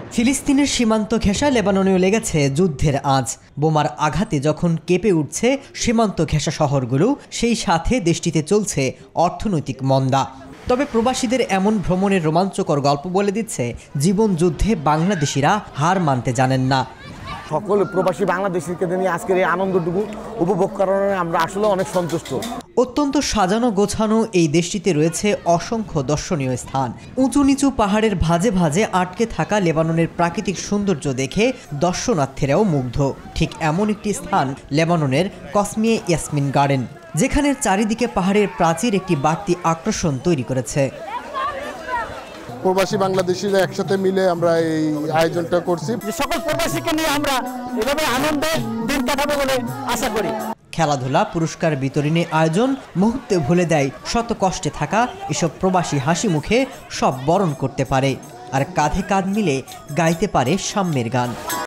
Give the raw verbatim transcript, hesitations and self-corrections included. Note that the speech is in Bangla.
ফিলিস্তিনের সীমান্ত ঘেঁষা লেবাননেও লেগেছে যুদ্ধের আঁচ। বোমার আঘাতে যখন কেঁপে উঠছে সীমান্ত ঘেঁষা শহরগুলো, সেই সাথে দেশটিতে চলছে অর্থনৈতিক মন্দা। তবে প্রবাসীদের এমন ভ্রমণের রোমাঞ্চকর গল্প বলে দিচ্ছে, জীবন যুদ্ধে বাংলাদেশিরা হার মানতে জানেন না। সকল প্রবাসী বাংলাদেশিকে নিয়ে আজকের এই আনন্দটুকু উপভোগ করার আমরা আসলে অনেক সন্তুষ্ট। অত্যন্ত সাজানো গোছানো এই দেশটিতে রয়েছে অসংখ্য দর্শনীয় স্থান। উঁচু নিচু পাহাড়ের ভাঁজে ভাঁজে আটকে থাকা লেবাননের প্রাকৃতিক সৌন্দর্য দেখে দর্শনার্থীরাও মুগ্ধ। ঠিক এমন একটি স্থান লেবাননের কসমিয়ে ইয়াসমিন গার্ডেন, যেখানে চারিদিকে পাহাড়ের প্রাচীর একটি বাড়তি আকর্ষণ তৈরি করেছে। প্রবাসী বাংলাদেশিরা একসাথে মিলে আমরা এই আয়োজনটা করছি। সকল প্রবাসীকে নিয়ে আমরা এভাবে আনন্দে দিন কাটাবো বলে আশা করি। খেলাধুলা, পুরস্কার বিতরণী আয়োজন মুহূর্তে ভুলে দেয় শত কষ্টে থাকা এসব প্রবাসী। হাসি মুখে সব বরণ করতে পারে আর কাঁধে কাঁধ মিলে গাইতে পারে সাম্যের গান।